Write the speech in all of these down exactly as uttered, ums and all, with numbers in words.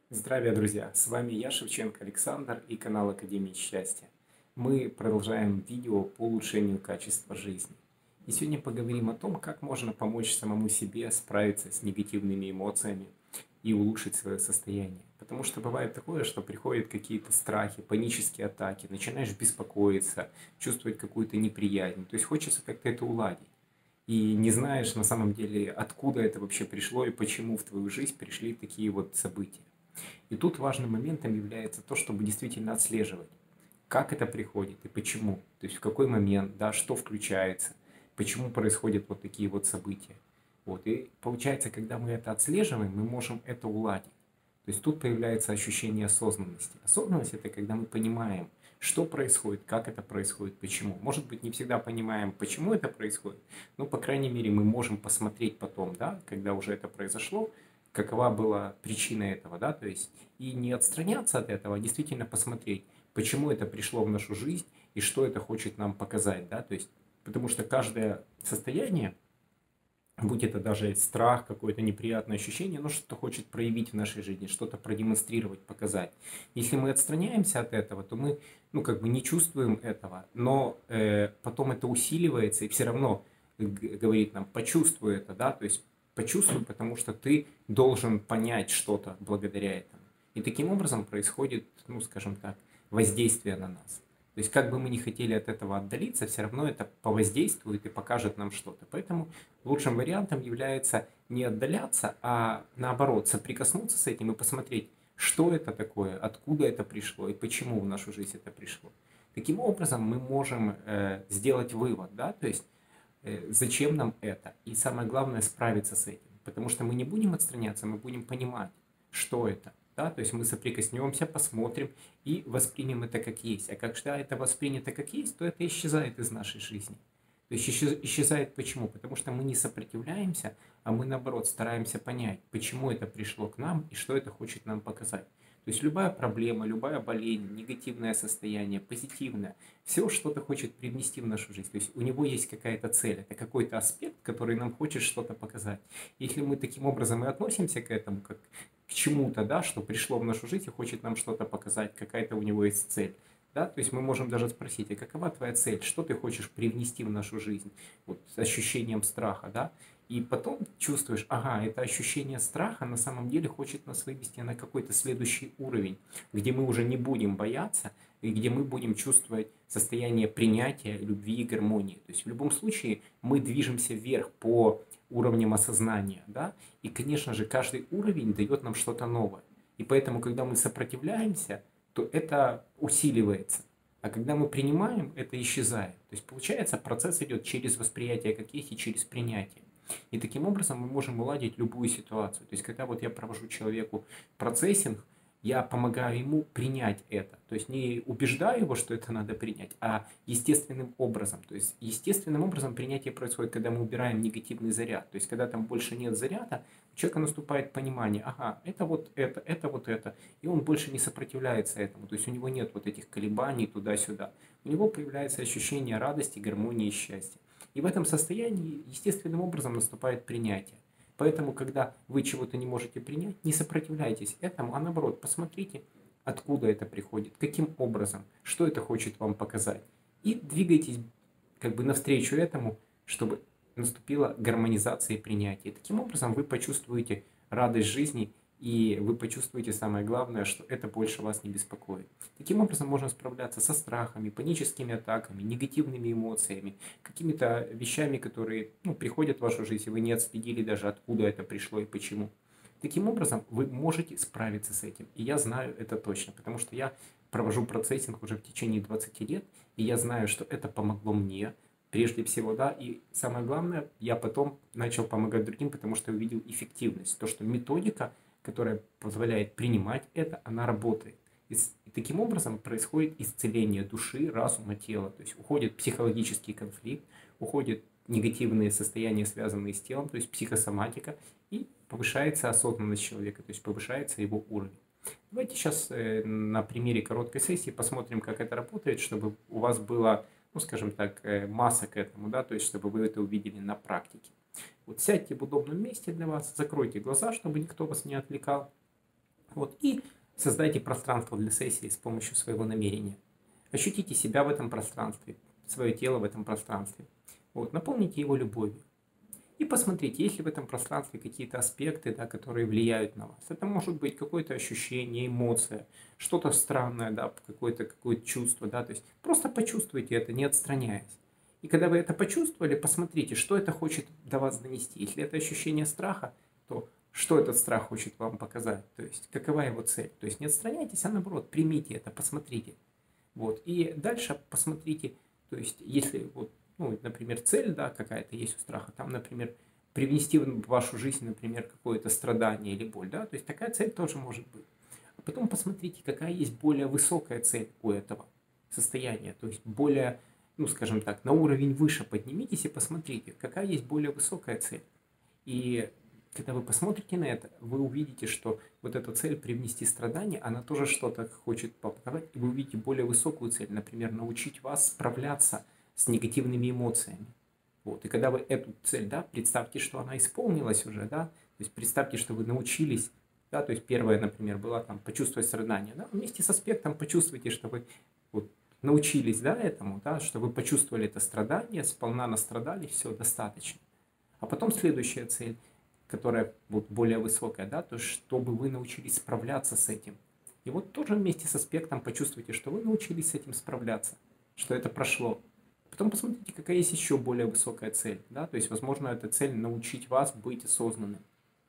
Здравия, друзья! С вами я, Шевченко Александр, и канал Академии Счастья. Мы продолжаем видео по улучшению качества жизни. И сегодня поговорим о том, как можно помочь самому себе справиться с негативными эмоциями и улучшить свое состояние. Потому что бывает такое, что приходят какие-то страхи, панические атаки, начинаешь беспокоиться, чувствовать какую-то неприязнь. То есть хочется как-то это уладить. И не знаешь на самом деле, откуда это вообще пришло и почему в твою жизнь пришли такие вот события. И тут важным моментом является то, чтобы действительно отслеживать, как это приходит и почему. То есть в какой момент, да, что включается, почему происходят вот такие вот события. Вот. И получается, когда мы это отслеживаем, мы можем это уладить. То есть тут появляется ощущение осознанности. Осознанность – это когда мы понимаем, что происходит, как это происходит, почему. Может быть, не всегда понимаем, почему это происходит, но, по крайней мере, мы можем посмотреть потом, да, когда уже это произошло, какова была причина этого, да, то есть и не отстраняться от этого, а действительно посмотреть, почему это пришло в нашу жизнь и что это хочет нам показать, да, то есть, потому что каждое состояние, будь это даже страх, какое-то неприятное ощущение, оно что-то хочет проявить в нашей жизни, что-то продемонстрировать, показать. Если мы отстраняемся от этого, то мы, ну, как бы не чувствуем этого, но э, потом это усиливается и все равно говорит нам, почувствуй это, да, то есть почувствуй, потому что ты должен понять что-то благодаря этому. И таким образом происходит, ну, скажем так, воздействие на нас. То есть, как бы мы ни хотели от этого отдалиться, все равно это повоздействует и покажет нам что-то. Поэтому лучшим вариантом является не отдаляться, а наоборот, соприкоснуться с этим и посмотреть, что это такое, откуда это пришло и почему в нашу жизнь это пришло. Таким образом, мы можем э, сделать вывод, да, то есть, э, зачем нам это, и самое главное, справиться с этим. Потому что мы не будем отстраняться, мы будем понимать, что это. Да? То есть мы соприкоснемся, посмотрим и воспримем это как есть. А когда это воспринято как есть, то это исчезает из нашей жизни. То есть исчезает почему? Потому что мы не сопротивляемся, а мы наоборот стараемся понять, почему это пришло к нам и что это хочет нам показать. То есть любая проблема, любая болезнь, негативное состояние, позитивное, все что-то хочет привнести в нашу жизнь. То есть у него есть какая-то цель, это какой-то аспект, который нам хочет что-то показать. Если мы таким образом и относимся к этому, как к чему-то, да, что пришло в нашу жизнь и хочет нам что-то показать, какая-то у него есть цель. Да? То есть мы можем даже спросить, а какова твоя цель, что ты хочешь привнести в нашу жизнь, вот, с ощущением страха, да? И потом чувствуешь, ага, это ощущение страха на самом деле хочет нас вывести на какой-то следующий уровень, где мы уже не будем бояться, и где мы будем чувствовать состояние принятия, любви и гармонии. То есть в любом случае мы движемся вверх по уровнем осознания, да, и, конечно же, каждый уровень дает нам что-то новое. И поэтому, когда мы сопротивляемся, то это усиливается. А когда мы принимаем, это исчезает. То есть, получается, процесс идет через восприятие как есть и через принятие. И таким образом мы можем уладить любую ситуацию. То есть, когда вот я провожу человеку процессинг, я помогаю ему принять это. То есть не убеждаю его, что это надо принять, а естественным образом. То есть естественным образом принятие происходит, когда мы убираем негативный заряд. То есть когда там больше нет заряда, у человека наступает понимание, ага, это вот это, это вот это. И он больше не сопротивляется этому. То есть у него нет вот этих колебаний туда-сюда. У него появляется ощущение радости, гармонии и счастья. И в этом состоянии естественным образом наступает принятие. Поэтому, когда вы чего-то не можете принять, не сопротивляйтесь этому, а наоборот, посмотрите, откуда это приходит, каким образом, что это хочет вам показать. И двигайтесь как бы навстречу этому, чтобы наступила гармонизация и принятие. Таким образом, вы почувствуете радость жизни, и вы почувствуете самое главное, что это больше вас не беспокоит. Таким образом можно справляться со страхами, паническими атаками, негативными эмоциями, какими-то вещами, которые, ну, приходят в вашу жизнь, и вы не отследили даже, откуда это пришло и почему. Таким образом вы можете справиться с этим. И я знаю это точно, потому что я провожу процессинг уже в течение двадцати лет, и я знаю, что это помогло мне, прежде всего, да, и самое главное, я потом начал помогать другим, потому что увидел эффективность, то, что методика, которая позволяет принимать это, она работает. И таким образом происходит исцеление души, разума, тела. То есть уходит психологический конфликт, уходят негативные состояния, связанные с телом, то есть психосоматика, и повышается осознанность человека, то есть повышается его уровень. Давайте сейчас э, на примере короткой сессии посмотрим, как это работает, чтобы у вас была, ну, скажем так, э, масса к этому, да, то есть чтобы вы это увидели на практике. Вот сядьте в удобном месте для вас, закройте глаза, чтобы никто вас не отвлекал. Вот, и создайте пространство для сессии с помощью своего намерения. Ощутите себя в этом пространстве, свое тело в этом пространстве. Вот, наполните его любовью. И посмотрите, есть ли в этом пространстве какие-то аспекты, да, которые влияют на вас. Это может быть какое-то ощущение, эмоция, что-то странное, да, какое-то какое чувство. Да, то есть просто почувствуйте это, не отстраняясь. И когда вы это почувствовали, посмотрите, что это хочет до вас донести. Если это ощущение страха, то что этот страх хочет вам показать, то есть какова его цель. То есть не отстраняйтесь, а наоборот, примите это, посмотрите. Вот. И дальше посмотрите, то есть если, вот, ну, например, цель, да, какая-то есть у страха, там, например, привнести в вашу жизнь, например, какое-то страдание или боль, да, то есть такая цель тоже может быть. А потом посмотрите, какая есть более высокая цель у этого состояния, то есть более, ну, скажем так, на уровень выше поднимитесь и посмотрите, какая есть более высокая цель. И когда вы посмотрите на это, вы увидите, что вот эта цель привнести страдания, она тоже что-то хочет показать, и вы увидите более высокую цель, например, научить вас справляться с негативными эмоциями. Вот. И когда вы эту цель, да, представьте, что она исполнилась уже, да, то есть представьте, что вы научились, да, то есть первая, например, была там почувствовать страдания, да, вместе с аспектом почувствуйте, что вы вот, научились, да, этому, да, что вы почувствовали это страдание, сполна настрадали, все, достаточно. А потом следующая цель, которая вот более высокая, да, то чтобы вы научились справляться с этим. И вот тоже вместе с аспектом почувствуйте, что вы научились с этим справляться, что это прошло. Потом посмотрите, какая есть еще более высокая цель, да, то есть, возможно, эта цель научить вас быть осознанным.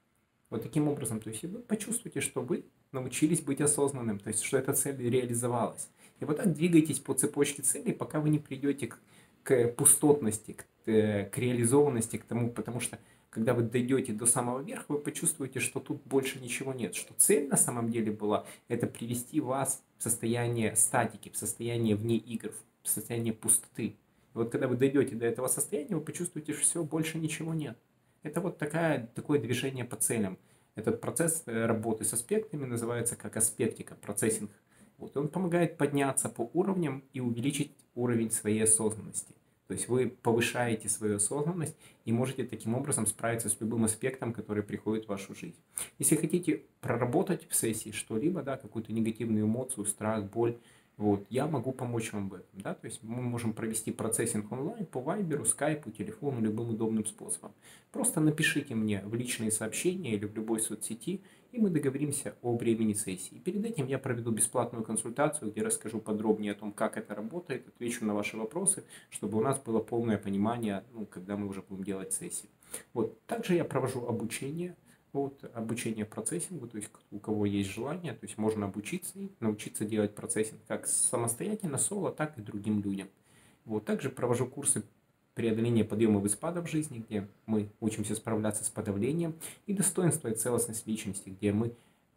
Вот таким образом, то есть вы почувствуете, что вы научились быть осознанным, то есть что эта цель реализовалась. И вот так двигайтесь по цепочке целей, пока вы не придете к, к пустотности, к, к реализованности, к тому, потому что когда вы дойдете до самого верха, вы почувствуете, что тут больше ничего нет, что цель на самом деле была это привести вас в состояние статики, в состояние вне игр, в состояние пустоты. И вот когда вы дойдете до этого состояния, вы почувствуете, что все, больше ничего нет. Это вот такая, такое движение по целям. Этот процесс работы с аспектами называется как аспектика, процессинг. Вот, и он помогает подняться по уровням и увеличить уровень своей осознанности. То есть вы повышаете свою осознанность и можете таким образом справиться с любым аспектом, который приходит в вашу жизнь. Если хотите проработать в сессии что-либо, да, какую-то негативную эмоцию, страх, боль, вот, я могу помочь вам в этом. Да? То есть мы можем провести процессинг онлайн по вайберу, скайпу, телефону, любым удобным способом. Просто напишите мне в личные сообщения или в любой соцсети, и мы договоримся о времени сессии. Перед этим я проведу бесплатную консультацию, где расскажу подробнее о том, как это работает, отвечу на ваши вопросы, чтобы у нас было полное понимание, ну, когда мы уже будем делать сессии. Вот. Также я провожу обучение. Вот, обучение процессингу, то есть у кого есть желание, то есть можно обучиться и научиться делать процессинг как самостоятельно, соло, так и другим людям. Вот, также провожу курсы преодоления подъемов и спадов в жизни, где мы учимся справляться с подавлением, и достоинство и целостность личности, где мы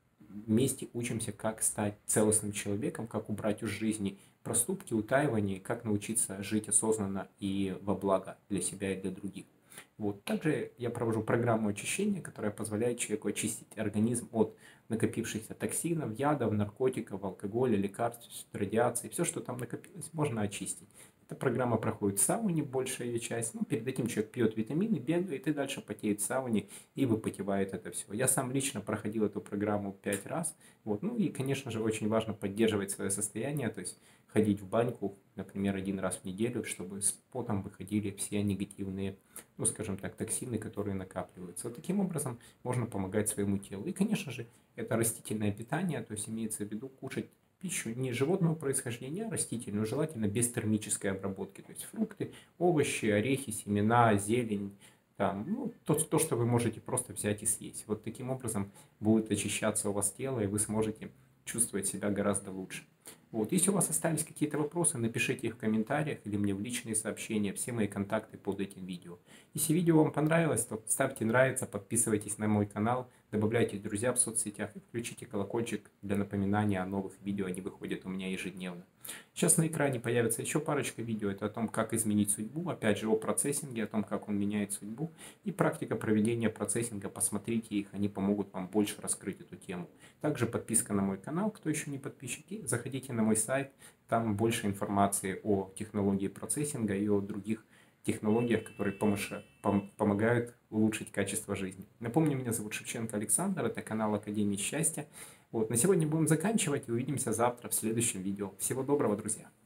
вместе учимся, как стать целостным человеком, как убрать из жизни проступки, утаивания, как научиться жить осознанно и во благо для себя и для других. Вот. Также я провожу программу очищения, которая позволяет человеку очистить организм от накопившихся токсинов, ядов, наркотиков, алкоголя, лекарств, радиации. Все, что там накопилось, можно очистить. Эта программа проходит в сауне, большая ее часть. Ну, перед этим человек пьет витамины, бегает и дальше потеет в сауне и выпотевает это все. Я сам лично проходил эту программу пять раз. Вот. Ну и, конечно же, очень важно поддерживать свое состояние, то есть ходить в баньку, например, один раз в неделю, чтобы с потом выходили все негативные, ну, скажем так, токсины, которые накапливаются. Вот таким образом можно помогать своему телу. И, конечно же, это растительное питание, то есть имеется в виду кушать пищу не животного происхождения, а растительную, желательно без термической обработки. То есть фрукты, овощи, орехи, семена, зелень, там, ну, то, то, что вы можете просто взять и съесть. Вот таким образом будет очищаться у вас тело, и вы сможете чувствовать себя гораздо лучше. Вот. Если у вас остались какие-то вопросы, напишите их в комментариях или мне в личные сообщения. Все мои контакты под этим видео. Если видео вам понравилось, то ставьте нравится, подписывайтесь на мой канал, добавляйте друзья в соцсетях и включите колокольчик для напоминания о новых видео. Они выходят у меня ежедневно. Сейчас на экране появится еще парочка видео. Это о том, как изменить судьбу. Опять же, о процессинге, о том, как он меняет судьбу. И практика проведения процессинга. Посмотрите их, они помогут вам больше раскрыть эту тему. Также подписка на мой канал, кто еще не подписчики. Заходите на мой сайт, там больше информации о технологии процессинга и о других технологиях, которые помогают улучшить качество жизни. Напомню, меня зовут Шевченко Александр, это канал Академии Счастья. Вот, на сегодня будем заканчивать и увидимся завтра в следующем видео. Всего доброго, друзья!